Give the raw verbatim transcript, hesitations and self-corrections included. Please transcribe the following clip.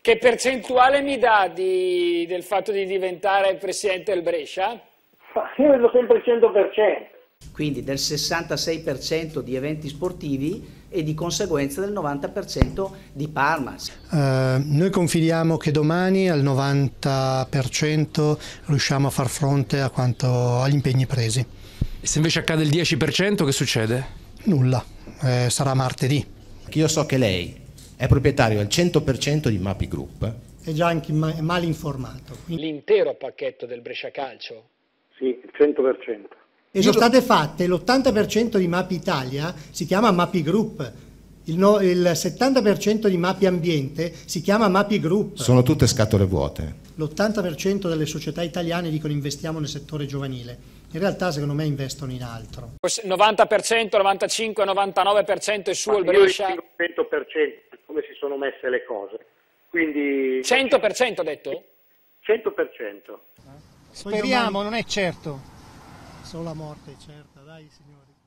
Che percentuale mi dà di, del fatto di diventare presidente del Brescia? Io vedo sempre il cento per cento. Quindi del sessantasei per cento di eventi sportivi e di conseguenza del novanta per cento di Parma. Uh, noi confidiamo che domani al novanta per cento riusciamo a far fronte a quanto, agli impegni presi. E se invece accade il dieci per cento che succede? Nulla, eh, sarà martedì. Io so che lei è proprietario al cento per cento di Mapi Group. È già anche mal informato. Quindi... L'intero pacchetto del Brescia Calcio? Sì, il cento per cento. E sono state fatte, l'ottanta per cento di Mapi Italia si chiama Mapi Group, il, no, il settanta per cento di Mapi Ambiente si chiama Mapi Group. Sono tutte scatole vuote. L'ottanta per cento delle società italiane dicono investiamo nel settore giovanile. In realtà secondo me investono in altro. novanta per cento, novantacinque, novantanove per cento è suo Ma il Brescia? Io dico cento per cento, come si sono messe le cose. Quindi... cento per cento ha detto? cento per cento. Speriamo, non è certo. Solo la morte è certa, dai signori.